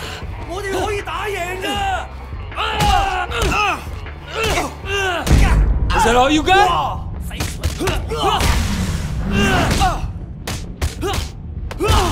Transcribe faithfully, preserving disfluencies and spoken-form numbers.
我哋可以打贏㗎 ！Is that all you got? 死